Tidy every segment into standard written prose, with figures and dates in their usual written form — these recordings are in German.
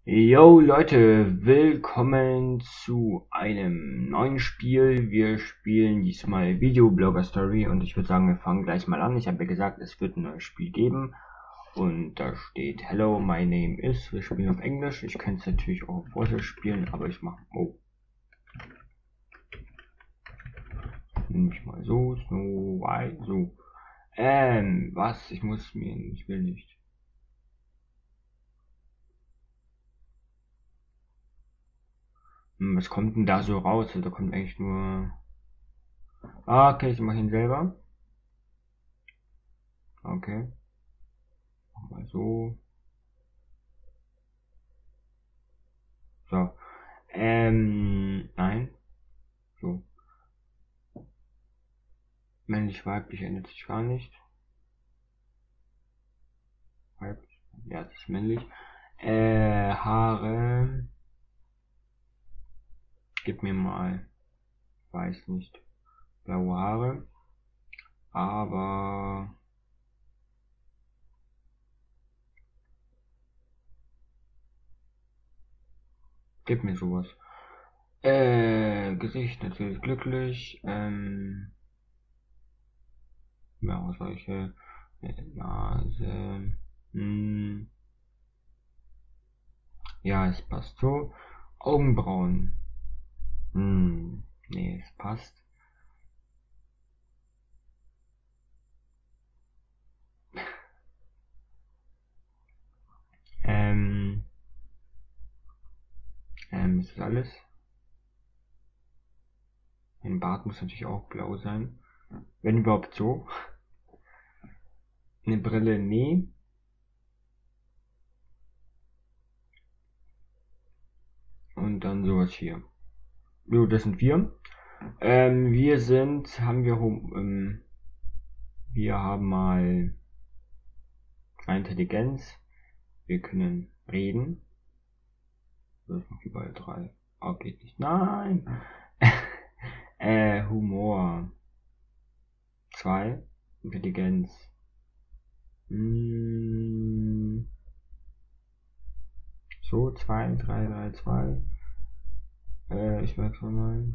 Yo Leute, willkommen zu einem neuen Spiel. Wir spielen diesmal Videoblogger Story und ich würde sagen, wir fangen gleich mal an. Ich habe ja gesagt, es wird ein neues Spiel geben und da steht Hello, my name is. Wir spielen auf Englisch. Ich könnte es natürlich auch auf Russisch spielen, aber ich mache nehme ich mal so, Snow White, so. Was? Ich will nicht. Was kommt denn da so raus? Also, da kommt eigentlich nur. Ah, okay, ich mache ihn selber. Okay, mach mal so. So. Nein. So. Männlich, weiblich ändert sich gar nicht. Weiblich. Ja, das ist männlich. Haare. Gib mir mal. Weiß nicht. Blaue Haare. Aber. Gib mir sowas. Gesicht natürlich glücklich. Ja, solche. Nase. Hm, ja, es passt so. Augenbrauen. Nee, es passt. Ähm, ist das alles? Mein Bart muss natürlich auch blau sein. Wenn überhaupt so. Eine Brille, nee. Und dann sowas hier. Jo, das sind wir. Wir haben mal Intelligenz. Wir können reden. Das ist noch überall 3. Oh, geht nicht. Nein! Humor. 2. Intelligenz. Hm, so, 2, 3, 3, 2. Ich merke schon mal.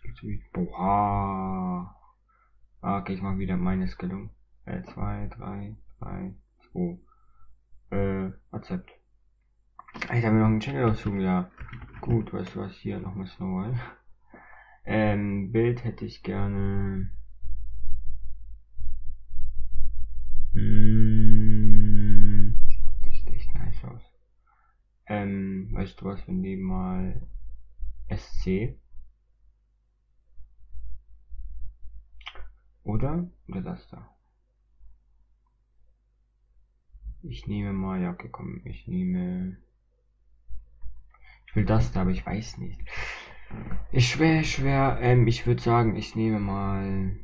Boah. Ah, okay, ich mache wieder meine Skillung. 2, 3, 3, 2. Akzept. Ich habe mir noch einen Channel aussuchen, ja. Gut, weißt du was, hier nochmal Snow White. Bild hätte ich gerne. Das sieht echt nice aus. Weißt du was, wir nehmen mal SC. Oder das da. Ich nehme mal, ja, okay, komm, ich will das da, aber ich weiß nicht. Ist schwer. Ich würde sagen, ich nehme mal.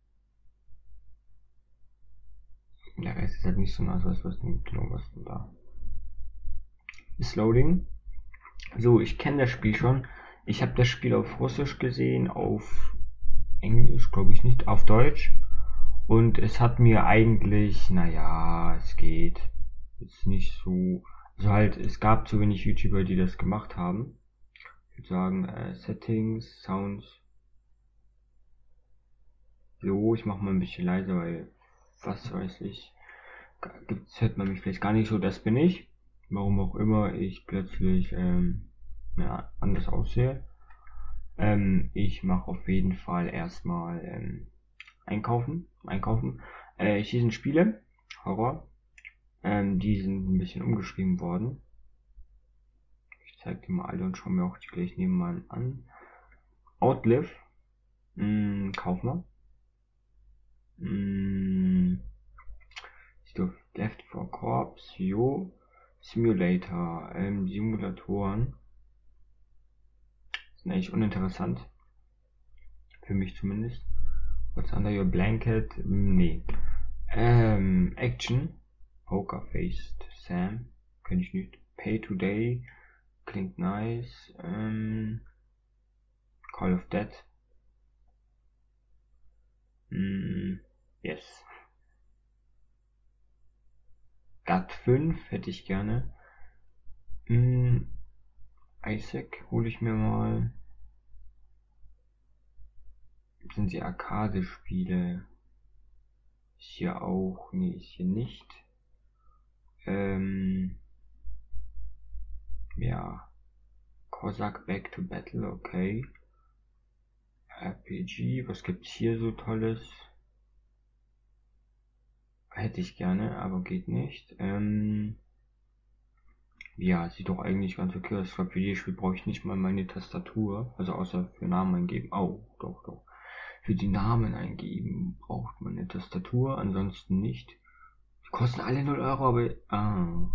Der Rest ist halt nicht so nice, was denn da? Ist Loading. So, ich kenne das Spiel schon. Ich habe das Spiel auf Russisch gesehen, auf Englisch, glaube ich nicht, auf Deutsch. Und es hat mir eigentlich, naja, es geht. Ist nicht so. Also halt, es gab zu wenig YouTuber, die das gemacht haben. Ich würde sagen, Settings, Sounds. So, ich mache mal ein bisschen leiser, weil, was weiß ich, hört man mich vielleicht gar nicht so, das bin ich. Warum auch immer ich plötzlich, ja, anders aussehe. Ich mache auf jeden Fall erstmal, einkaufen. Hier sind Spiele, Horror, die sind ein bisschen umgeschrieben worden. Ich zeige dir mal alle und schaue mir auch die gleich nebenan an. Outlive, kauf mal. Left 4 Corps, Jo, Simulator, Simulatoren sind eigentlich uninteressant. Für mich zumindest. What's under your blanket? Nee. Action. Poker Faced Sam. Kenn ich nicht. Pay Today. Klingt nice. Call of Dead. Yes. GAT 5 hätte ich gerne. Isaac hole ich mir mal. Sind die Arcade-Spiele? Ist hier auch? Nee, ist hier nicht. Ja. Cossack Back to Battle, okay. RPG, was gibt's hier so Tolles? Hätte ich gerne, aber geht nicht. Ja, sieht doch eigentlich ganz okay aus. Ich glaube, für jedes Spiel brauche ich nicht mal meine Tastatur. Also außer für Namen eingeben. Oh, doch. Für die Namen eingeben braucht man eine Tastatur, ansonsten nicht. Die kosten alle 0 Euro, aber... Ah.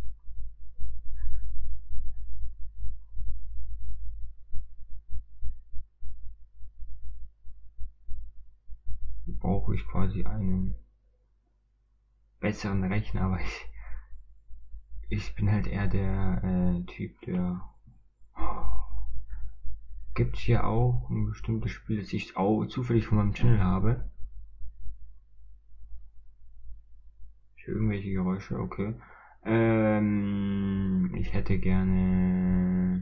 Brauche ich quasi einen besseren Rechner, aber ich bin halt eher der Typ, der... Gibt es hier auch ein bestimmtes Spiel, das ich auch zufällig von meinem Channel habe? Für irgendwelche Geräusche, okay. Ich hätte gerne...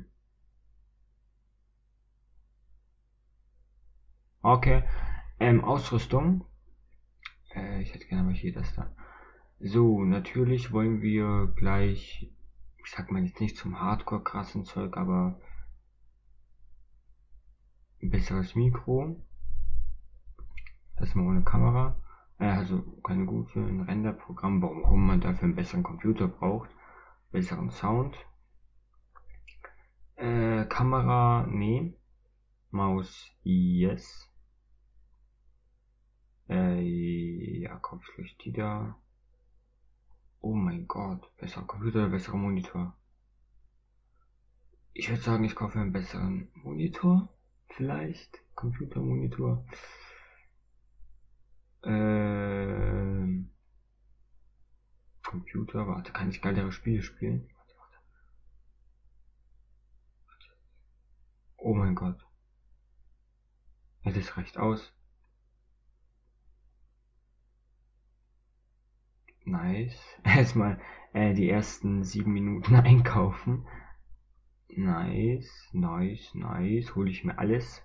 Okay. Ausrüstung. Ich hätte gerne aber hier das da. So, natürlich wollen wir gleich, ich sag mal jetzt nicht zum Hardcore krassen Zeug, aber ein besseres Mikro. Erstmal ohne Kamera. Also keine gute, ein Renderprogramm, warum man dafür einen besseren Computer braucht. Besseren Sound. Kamera, nee. Maus, yes. Ja, Kopflicht, die da. Oh mein Gott, besserer Computer, besserer Monitor. Ich würde sagen, ich kaufe einen besseren Monitor. Vielleicht. Computermonitor. Computer, warte, kann ich geilere Spiele spielen? Warte. Oh mein Gott. Ja, das reicht aus. Nice. Erstmal die ersten 7 Minuten einkaufen. Nice. Hole ich mir alles.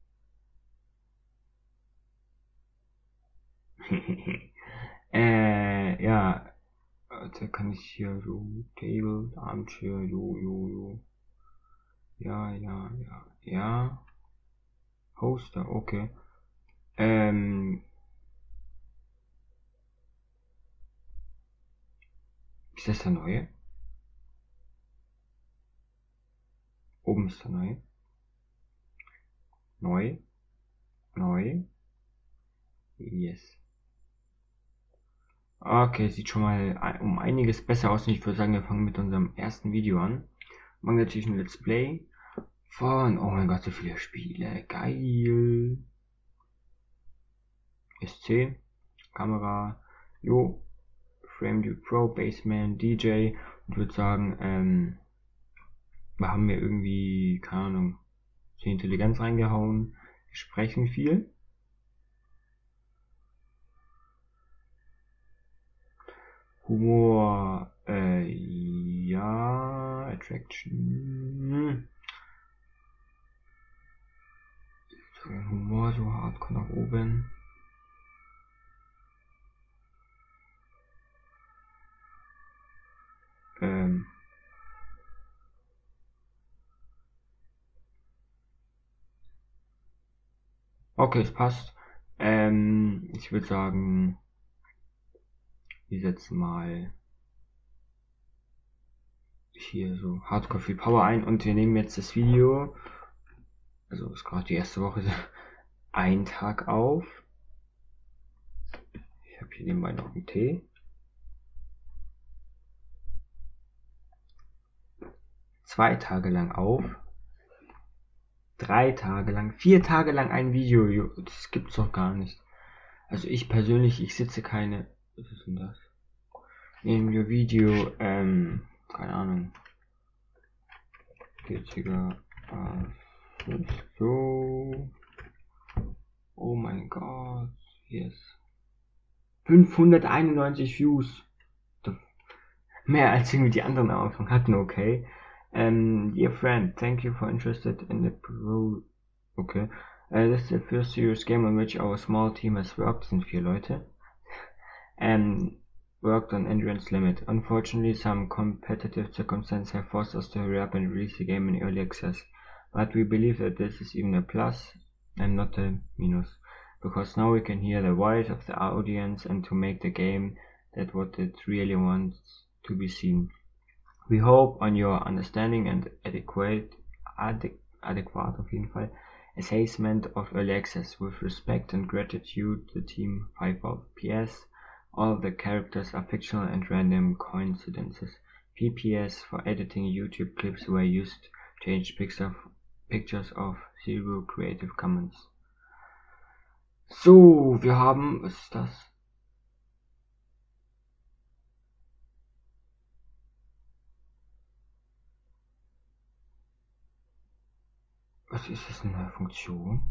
Ja. Warte, kann ich hier so Table, Armchair, jo. Ja. Hoster, okay. Ist das der neue? Oben ist der neue. Neu. Yes. Okay, sieht schon mal um einiges besser aus. Und ich würde sagen, wir fangen mit unserem ersten Video an. Machen natürlich ein Let's Play von, oh mein Gott, so viele Spiele. Geil. SC, Kamera, FrameView Pro, Bassman, DJ. Und würde sagen, wir haben hier irgendwie, keine Ahnung, die Intelligenz reingehauen. Wir sprechen viel. Humor, ja, Attraction. Humor so hardcore nach oben. Okay, es passt. Ich würde sagen, wir setzen mal hier so Hardcore viel Power ein und wir nehmen jetzt das Video, also ist gerade die erste Woche, einen Tag auf. Ich habe hier nebenbei noch einen Tee. 2 Tage lang auf. 3 Tage lang, 4 Tage lang ein Video. Das gibt's doch gar nicht. Also ich persönlich, ich sitze keine. Was ist denn das? Nehmen wir Video, keine Ahnung. 40er. So. Oh mein Gott. Yes. 591 Views. Mehr als irgendwie die anderen am Anfang hatten, okay. Dear friend, thank you for interested in the pro... Okay. This is the first serious game on which our small team has worked, sind 4 Leute. Worked on Endurance Limit. Unfortunately, some competitive circumstances have forced us to hurry up and release the game in early access. But we believe that this is even a plus and not a minus, because now we can hear the voice of the audience and to make the game that what it really wants to be seen. We hope on your understanding and adequate auf jeden Fall, assessment of early access. With respect and gratitude, the team 5 of PS. All the characters are fictional and random coincidences. PPS for editing YouTube clips were used to change pictures of Zero Creative Commons. So, wir haben, was ist das? Was ist das eine neue Funktion?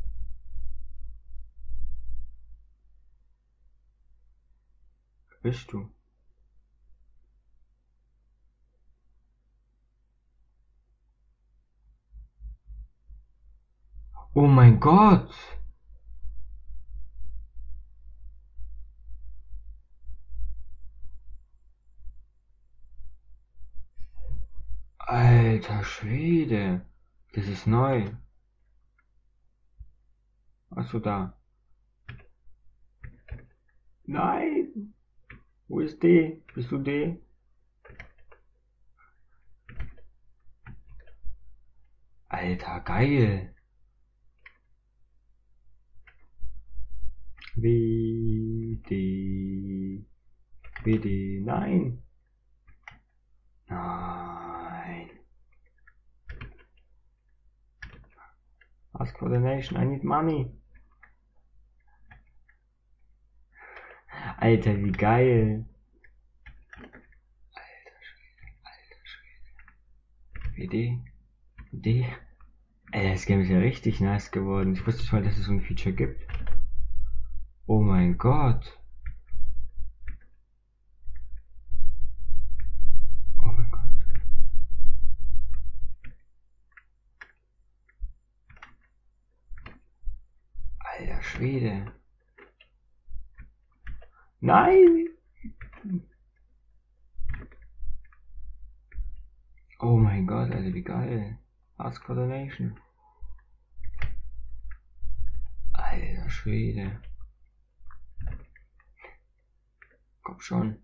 Wer bist du? Oh mein Gott! Alter Schwede! Das ist neu. Achso, da. Nein! Wo ist D? Bist du D? Alter, geil! WD. WD. Nein! Nein! Ask for donation, I need money! Alter, wie geil! Alter Schwede. WD. D. Ey, das Game ist ja richtig nice geworden. Ich wusste nicht mal, dass es so ein Feature gibt. Oh mein Gott. Oh mein Gott. Alter Schwede. Nein! Oh mein Gott, Alter, wie geil. Ask for donation. Alter Schwede. Komm schon.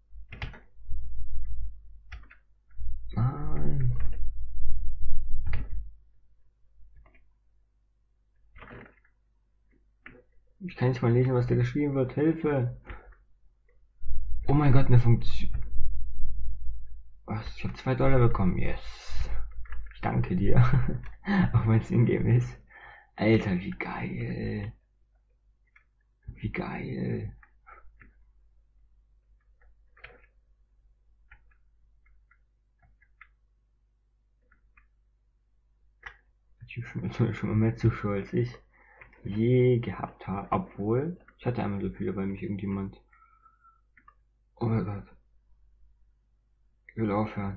Nein. Ich kann nicht mal lesen, was da geschrieben wird. Hilfe. Oh mein Gott, eine Funktion. Was? Ich habe $2 bekommen. Yes. Ich danke dir. Auch wenn es in-game ist. Alter, wie geil. Wie geil. Ich habe schon mal mehr Zuschauer als ich je gehabt habe. Obwohl, ich hatte einmal so viele, weil mich irgendjemand... Oh mein Gott. Ich will aufhören.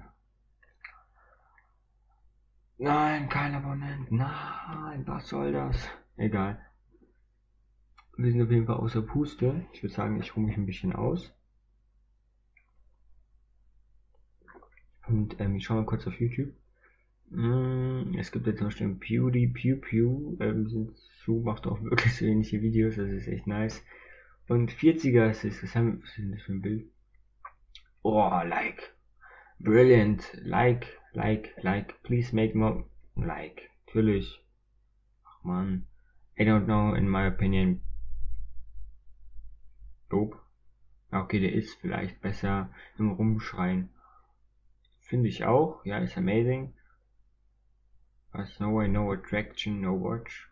Nein, kein Abonnent. Nein, was soll das? Egal. Wir sind auf jeden Fall außer Puste. Ich würde sagen, ich ruhe mich ein bisschen aus. Und ich schaue mal kurz auf YouTube. Es gibt jetzt zum Beispiel PewDiePiew. Macht auch wirklich so ähnliche Videos. Das ist echt nice. Und 40er was ist das denn das für ein Bild? Oh, like. Brilliant. Like. Please make more. Like. Natürlich. Ach man. I don't know, in my opinion. Dope. Okay, der ist vielleicht besser im Rumschreien. Finde ich auch. Ja, ist amazing. Was? No way, no attraction, no watch.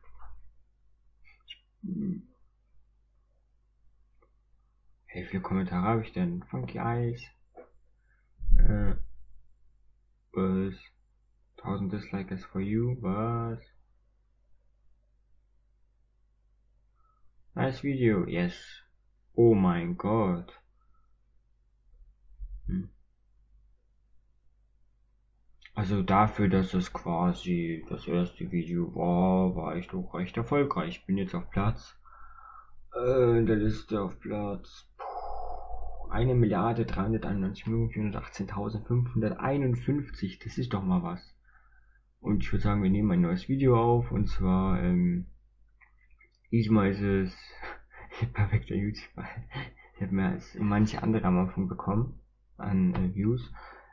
Hey, wie viele Kommentare habe ich denn? Funky Eyes. Was? 1000 Dislikes for you. Was? Nice video. Yes. Oh mein Gott. Also dafür, dass es quasi das erste Video war ich doch recht erfolgreich. Ich bin jetzt auf Platz, in der Liste auf Platz 1.391.418.551. Das ist doch mal was. Und ich würde sagen, wir nehmen ein neues Video auf, und zwar, diesmal ist es perfekter YouTuber. Ich habe mehr als manche andere am Anfang bekommen an Views.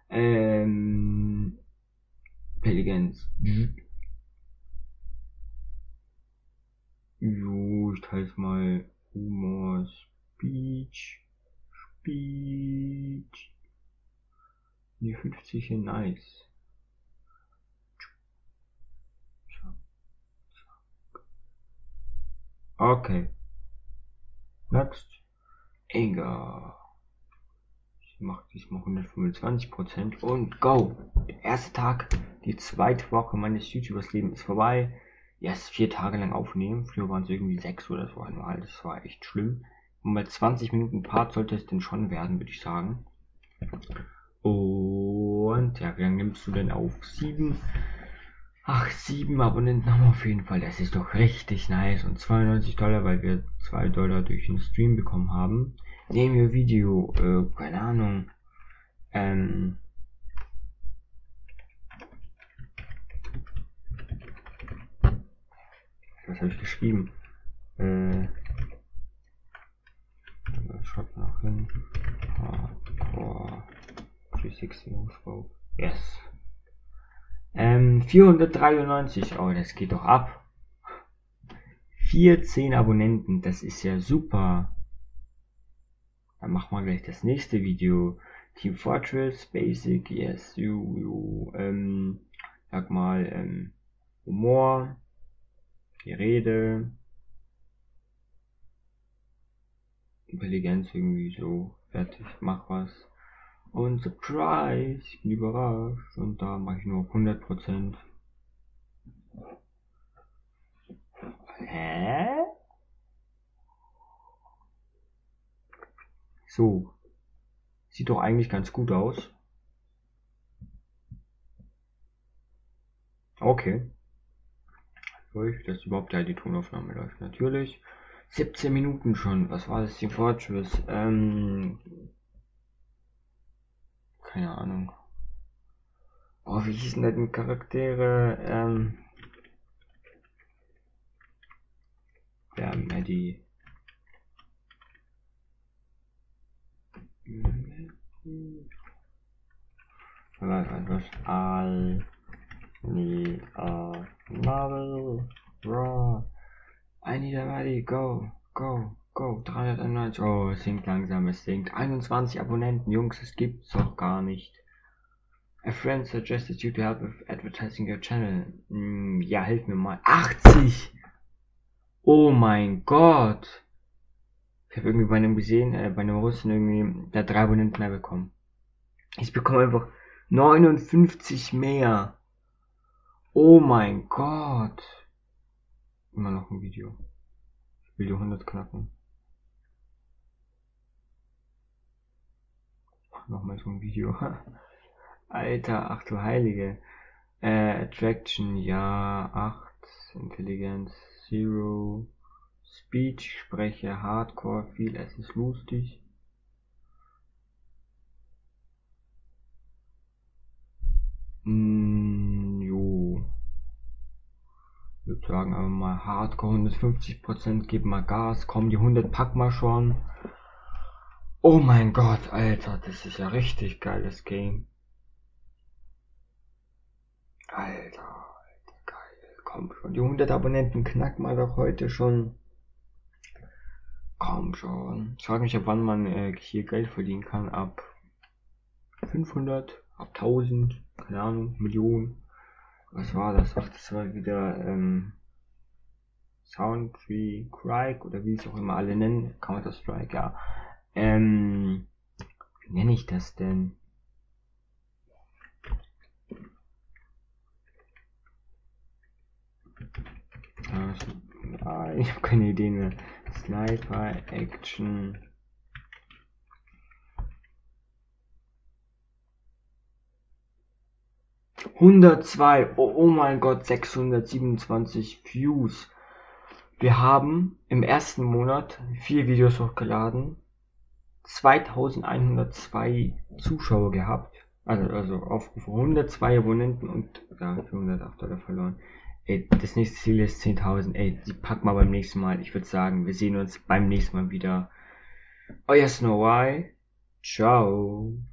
Intelligenz. Jo, ich teile es mal. Humor, Speech. Die 50 hier, nice. Okay. Next. Egal. Ich mache diesmal 125% und go! Der erste Tag, die zweite Woche meines YouTubers-Lebens ist vorbei. Erst 4 Tage lang aufnehmen. Früher waren es irgendwie 6 oder so einmal. Das war echt schlimm. Und bei 20 Minuten Part sollte es denn schon werden, würde ich sagen. Und ja, wie lange nimmst du denn auf? 7? Ach, 7 Abonnenten haben wir auf jeden Fall. Das ist doch richtig nice. Und $92, weil wir $2 durch den Stream bekommen haben. Nehmen wir Video, keine Ahnung. Was habe ich geschrieben? Schreibt nach hin. Hardcore 360 Scope. Yes. 493. Oh, das geht doch ab. 14 Abonnenten, das ist ja super. Dann machen wir gleich das nächste Video. Team Fortress, Basic, yes, sag mal, Humor, Gerede, Intelligenz irgendwie so, fertig, mach was. Und Surprise, ich bin überrascht. Und da mache ich nur 100%. Hä? So. Sieht doch eigentlich ganz gut aus. Okay. Läuft, dass überhaupt die Tonaufnahme läuft. Natürlich. 17 Minuten schon. Was war das? Team Fortress? Keine Ahnung. Oh, wie hießen denn die Charaktere? Ja, Maddie. Was? Marvel. Raw. I need a Maddie. Go. Go. Go. 391. Oh, es sinkt langsam. Es sinkt. 21 Abonnenten. Jungs, es gibt's doch gar nicht. A friend suggested you to help with advertising your channel. Ja, hilf mir mal. 80! Oh mein Gott! Ich habe irgendwie bei einem gesehen, bei einem Russen irgendwie, der hat 3 Abonnenten mehr bekommen. Ich bekomme einfach 59 mehr. Oh mein Gott! Immer noch ein Video. Ich will die 100 knacken. Nochmal so ein Video. Alter, ach du Heilige. Attraction, ja, 8. Intelligenz, 0. Speech, Sprecher, Hardcore, viel, es ist lustig. Jo. Ich würde sagen, aber mal Hardcore 150%, gib mal Gas, komm, die 100 pack mal schon. Oh mein Gott, Alter, das ist ja richtig geiles Game. Alter, geil, komm schon, die 100 Abonnenten knacken mal doch heute schon. Komm schon. Ich frage mich, ab wann man hier Geld verdienen kann. Ab 500, ab 1000, keine Ahnung, Millionen. Was war das? Ach, das war wieder Soundtree Crike oder wie es auch immer alle nennen. Counter-Strike, ja. Wie nenne ich das denn? Ich habe keine Idee mehr. Sniper, Action. 102, oh mein Gott, 627 Views. Wir haben im ersten Monat 4 Videos hochgeladen, 2102 Zuschauer gehabt, also Aufrufe, 102 Abonnenten und ja, für 108 $ verloren. Ey, das nächste Ziel ist 10.000. Ey, die packen wir beim nächsten Mal. Ich würde sagen, wir sehen uns beim nächsten Mal wieder. Euer Snow White. Ciao.